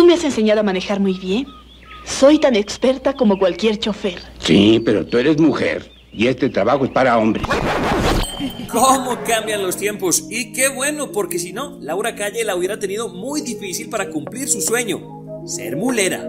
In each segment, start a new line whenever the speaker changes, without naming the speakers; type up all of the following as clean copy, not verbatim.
Tú me has enseñado a manejar muy bien. Soy tan experta como cualquier chofer.
Sí, pero tú eres mujer y este trabajo es para hombres.
¿Cómo cambian los tiempos? Y qué bueno, porque si no, Laura Calle la hubiera tenido muy difícil para cumplir su sueño, ser mulera.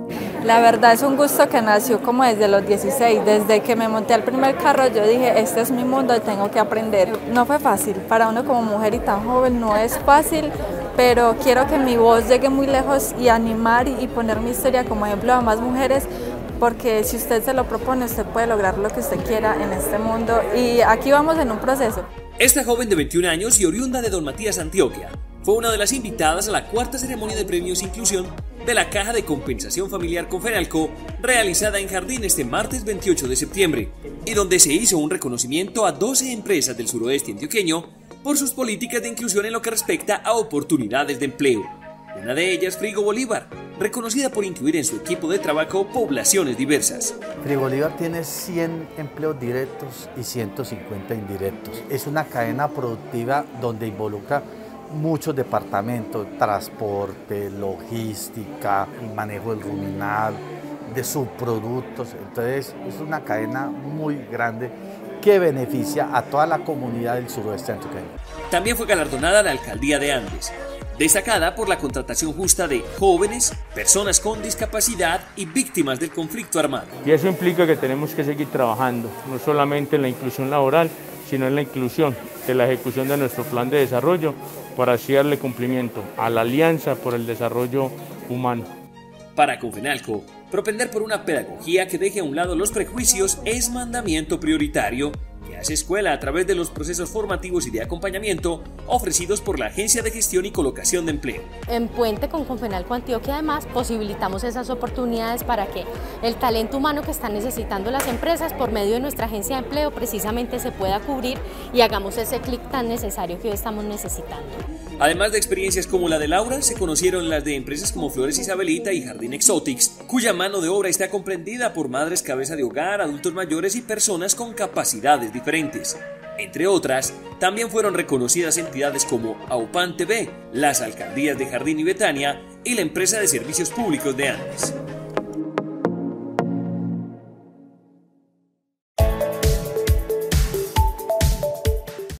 La verdad es un gusto que nació como desde los 16, desde que me monté al primer carro yo dije, este es mi mundo y tengo que aprender. No fue fácil, para uno como mujer y tan joven no es fácil, pero quiero que mi voz llegue muy lejos y animar y poner mi historia como ejemplo a más mujeres, porque si usted se lo propone, usted puede lograr lo que usted quiera en este mundo y aquí vamos en un proceso.
Esta joven de 21 años y oriunda de Don Matías, Antioquia, fue una de las invitadas a la cuarta ceremonia de premios Inclusión de la Caja de Compensación Familiar Confenalco, realizada en Jardín este martes 28 de septiembre, y donde se hizo un reconocimiento a 12 empresas del suroeste antioqueño por sus políticas de inclusión en lo que respecta a oportunidades de empleo. Una de ellas, Frigo Bolívar, reconocida por incluir en su equipo de trabajo poblaciones diversas.
Frigo Bolívar tiene 100 empleos directos y 150 indirectos. Es una cadena productiva donde involucra muchos departamentos, transporte, logística, el manejo del ruminal, de subproductos. Entonces es una cadena muy grande que beneficia a toda la comunidad del suroeste antioqueño.
También fue galardonada la alcaldía de Andes, destacada por la contratación justa de jóvenes, personas con discapacidad y víctimas del conflicto armado.
Y eso implica que tenemos que seguir trabajando, no solamente en la inclusión laboral, sino en la inclusión de la ejecución de nuestro plan de desarrollo para así darle cumplimiento a la Alianza por el Desarrollo Humano.
Para Confenalco, propender por una pedagogía que deje a un lado los prejuicios es mandamiento prioritario que hace escuela a través de los procesos formativos y de acompañamiento ofrecidos por la Agencia de Gestión y Colocación de Empleo.
En Puente con Confenalco Antioquia además posibilitamos esas oportunidades para que el talento humano que están necesitando las empresas por medio de nuestra agencia de empleo precisamente se pueda cubrir y hagamos ese clic tan necesario que hoy estamos necesitando.
Además de experiencias como la de Laura, se conocieron las de empresas como Flores Isabelita y Jardín Exotics, cuya mano de obra está comprendida por madres cabeza de hogar, adultos mayores y personas con capacidades diferentes. Entre otras, también fueron reconocidas entidades como AUPAN TV, las alcaldías de Jardín y Betania y la empresa de servicios públicos de Andes.